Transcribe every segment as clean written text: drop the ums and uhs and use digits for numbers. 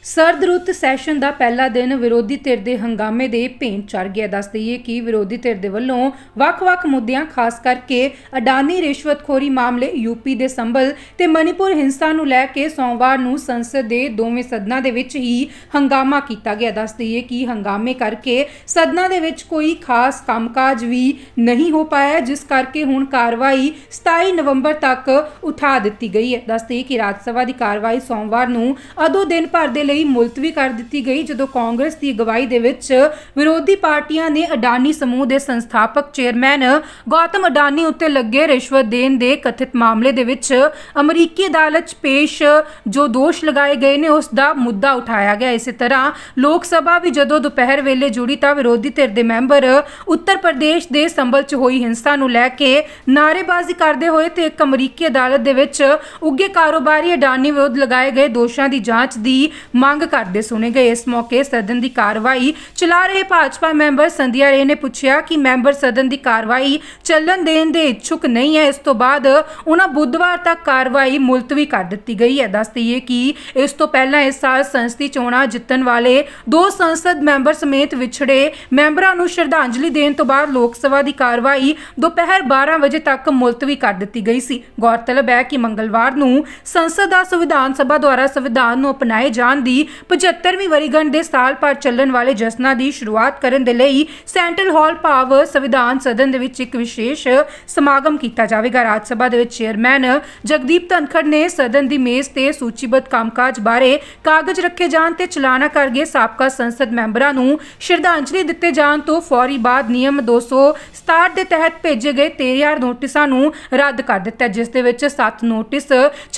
ਸਰਦ ਰੁੱਤ ਸੈਸ਼ਨ ਦਾ ਪਹਿਲਾ ਦਿਨ ਵਿਰੋਧੀ ਧਿਰ ਦੇ ਹੰਗਾਮੇ ਦੇ ਭੇਂਟ ਚੜ੍ਹ ਗਿਆ। ਦੱਸ ਦਈਏ ਕਿ ਵਿਰੋਧੀ ਧਿਰ ਦੇ ਵੱਲੋਂ ਵੱਖ-ਵੱਖ ਮੁੱਦਿਆਂ ਖਾਸ ਕਰਕੇ ਅਡਾਨੀ ਰਿਸ਼ਵਤਖੋਰੀ ਮਾਮਲੇ, ਯੂਪੀ ਦੇ ਸੰਭਲ ਤੇ ਮਨੀਪੁਰ ਹਿੰਸਾ ਨੂੰ ਲੈ ਕੇ ਸੋਮਵਾਰ ਨੂੰ ਸੰਸਦ ਦੇ ਦੋਵੇਂ ਸਦਨਾਂ ਦੇ ਵਿੱਚ ਹੀ ਹੰਗਾਮਾ ਕੀਤਾ ਗਿਆ। ਦੱਸ ਦਈਏ ਕਿ ਹੰਗਾਮੇ ਕਰਕੇ ਸਦਨਾਂ ਦੇ ਵਿੱਚ ਕੋਈ ਖਾਸ ਕੰਮਕਾਜ ਵੀ ਨਹੀਂ ਹੋ ਪਾਇਆ, ਜਿਸ ਕਰਕੇ ਹੁਣ ਕਾਰਵਾਈ 27 ਨਵੰਬਰ ਤੱਕ ਉਠਾ ਦਿੱਤੀ ਗਈ ਹੈ। ਦੱਸ ਦਈਏ ਕਿ ਰਾਜ ਸਭਾ ਦੀ ਕਾਰਵਾਈ ਸੋਮਵਾਰ ਨੂੰ ਅਦੋਂ ਦਿਨ ਭਰ ਦੇ ਮੁਲਤਵੀ ਕਰ ਦਿੱਤੀ ਗਈ, ਜਦੋਂ ਕਾਂਗਰਸ ਦੀ ਅਗਵਾਈ ਦੇ ਵਿੱਚ ਵਿਰੋਧੀ ਪਾਰਟੀਆਂ ਨੇ ਅਡਾਨੀ ਸਮੂਹ ਦੇ ਸੰਸਥਾਪਕ ਚੇਅਰਮੈਨ ਗੌਤਮ ਅਡਾਨੀ ਉੱਤੇ ਲੱਗੇ ਰਿਸ਼ਵਤ ਦੇਣ ਦੇ ਕਥਿਤ ਮਾਮਲੇ ਦੇ ਵਿੱਚ ਅਮਰੀਕੀ ਅਦਾਲਤ 'ਚ ਪੇਸ਼ ਜੋ ਦੋਸ਼ ਲਗਾਏ ਗਏ ਨੇ ਉਸ ਦਾ ਮੁੱਦਾ ਉਠਾਇਆ ਗਿਆ। ਇਸੇ ਤਰ੍ਹਾਂ ਲੋਕ ਸਭਾ ਵੀ ਜਦੋਂ ਦੁਪਹਿਰ ਵੇਲੇ ਜੁੜੀ ਤਾਂ ਵਿਰੋਧੀ ਧਿਰ ਦੇ ਮੈਂਬਰ ਉੱਤਰ ਪ੍ਰਦੇਸ਼ ਦੇ ਸੰਭਲ 'ਚ ਹੋਈ ਹਿੰਸਾ ਨੂੰ ਲੈ ਕੇ ਨਾਅਰੇਬਾਜ਼ੀ ਕਰਦੇ ਹੋਏ ਤੇ ਇੱਕ ਅਮਰੀਕੀ ਅਦਾਲਤ ਦੇ ਵਿੱਚ ਉੱਘੇ ਕਾਰੋਬਾਰੀ ਅਡਾਨੀ ਵਿਰੁੱਧ ਲਗਾਏ ਗਏ ਦੋਸ਼ਾਂ ਦੀ ਜਾਂਚ ਦੀ ਮੰਗ ਕਰਦੇ ਸੁਣੇ ਗਏ। ਇਸ ਮੌਕੇ ਸਦਨ ਦੀ ਕਾਰਵਾਈ ਚਲਾ ਰਹੇ ਭਾਜਪਾ ਮੈਂਬਰ ਸੰਧਿਆ ਰੇ ਨੇ ਪੁੱਛਿਆ ਕਿ ਮੈਂਬਰ ਸਦਨ ਦੀ ਕਾਰਵਾਈ ਚੱਲਣ ਦੇਣ ਦੇ ਇੱਛੁਕ ਨਹੀਂ ਹੈ। ਇਸ ਤੋਂ ਬਾਅਦ ਉਹਨਾਂ ਬੁੱਧਵਾਰ ਤੱਕ ਕਾਰਵਾਈ ਮੁਲਤਵੀ ਕਰ ਦਿੱਤੀ ਗਈ ਹੈ। ਦੱਸ ਦਈਏ ਕਿ ਇਸ ਤੋਂ ਪਹਿਲਾਂ ਇਸ ਸਾਲ ਸੰਸਦੀ ਚੋਣਾਂ ਜਿੱਤਣ ਵਾਲੇ ਦੋ ਸੰਸਦ ਮੈਂਬਰ ਸਮੇਤ ਵਿਛੜੇ ਮੈਂਬਰਾਂ ਨੂੰ ਸ਼ਰਧਾਂਜਲੀ ਦੇਣ ਤੋਂ ਬਾਅਦ ਲੋਕ ਸਭਾ ਦੀ ਕਾਰਵਾਈ ਦੁਪਹਿਰ 12 ਵਜੇ ਤੱਕ ਮੁਲਤਵੀ ਕਰ ਦਿੱਤੀ ਗਈ ਸੀ। ਗੌਰਤਲਬ ਹੈ ਕਿ ਮੰਗਲਵਾਰ ਨੂੰ ਸੰਸਦ ਦਾ ਸੰਵਿਧਾਨ ਸਭਾ ਦੁਆਰਾ ਸੰਵਿਧਾਨ ਨੂੰ ਅਪਣਾਏ ਜਾਣ ਦੀ 75ਵੀਂ ਵਰ੍ਹੇਗੰਢ ਦੇ ਸਾਲ ਭਰ ਚੱਲਣ ਵਾਲੇ ਜਸ਼ਨਾਂ ਦੀ ਸ਼ੁਰੂਆਤ ਕਰਨ ਦੇ ਲਈ ਸੈਂਟਰਲ ਹਾਲ ਭਾਵ ਸੰਵਿਧਾਨ ਸਦਨ ਦੇ ਵਿੱਚ ਇੱਕ ਵਿਸ਼ੇਸ਼ ਸਮਾਗਮ ਕੀਤਾ ਜਾਵੇਗਾ। ਰਾਜ ਸਭਾ ਦੇ ਵਿੱਚ ਚੇਅਰਮੈਨ ਜਗਦੀਪ ਧਨਖੜ ਨੇ ਸਦਨ ਦੀ ਮੇਜ਼ ਤੇ ਸੂਚੀਬੱਧ ਕੰਮਕਾਜ ਬਾਰੇ ਕਾਗਜ਼ ਰੱਖੇ ਜਾਣ ਤੇ ਚਲਾਣਾ ਕਰ ਗਏ ਸਾਬਕਾ ਸੰਸਦ ਮੈਂਬਰਾਂ ਨੂੰ ਸ਼ਰਧਾਂਜਲੀ ਦਿੱਤੇ ਜਾਣ ਤੋਂ ਫੌਰੀ ਬਾਅਦ ਨਿਯਮ 267 ਦੇ ਤਹਿਤ ਭੇਜੇ ਗਏ 13,000 ਨੋਟਿਸਾਂ ਨੂੰ ਰੱਦ ਕਰ ਦਿੱਤਾ, ਜਿਸ ਦੇ ਵਿੱਚ 7 ਨੋਟਿਸ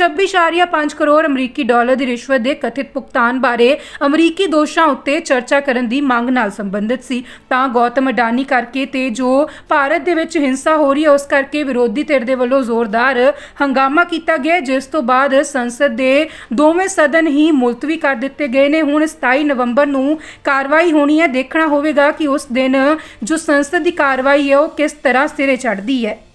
26.5 ਕਰੋੜ ਅਮਰੀਕੀ ਡਾਲਰ ਦੀ ਰਿਸ਼ਵਤ ਦੇ ਕਥਿਤ ਭੁਗਤਾਨ ਬਾਰੇ ਅਮਰੀਕੀ ਦੋਸ਼ਾਂ ਉੱਤੇ ਚਰਚਾ ਕਰਨ ਦੀ ਮੰਗ ਨਾਲ ਸੰਬੰਧਿਤ ਸੀ। ਤਾਂ ਗੌਤਮ ਅਡਾਨੀ ਕਰਕੇ ਤੇ ਜੋ ਭਾਰਤ ਦੇ ਵਿੱਚ ਹਿੰਸਾ ਹੋ ਰਹੀ ਹੈ ਉਸ ਕਰਕੇ ਵਿਰੋਧੀ ਧਿਰ ਦੇ ਵੱਲੋਂ ਜ਼ੋਰਦਾਰ ਹੰਗਾਮਾ ਕੀਤਾ ਗਿਆ, ਜਿਸ ਤੋਂ ਬਾਅਦ ਸੰਸਦ ਦੇ ਦੋਵੇਂ ਸਦਨ ਹੀ ਮੁਲਤਵੀ ਕਰ ਦਿੱਤੇ ਗਏ ਨੇ। ਹੁਣ 27 ਨਵੰਬਰ ਨੂੰ ਕਾਰਵਾਈ ਹੋਣੀ ਹੈ। ਦੇਖਣਾ ਹੋਵੇਗਾ ਕਿ ਉਸ ਦਿਨ ਜੋ ਸੰਸਦ ਦੀ ਕਾਰਵਾਈ ਹੈ ਉਹ ਕਿਸ ਤਰ੍ਹਾਂ ਸਿਰੇ ਚੜ੍ਹਦੀ ਹੈ।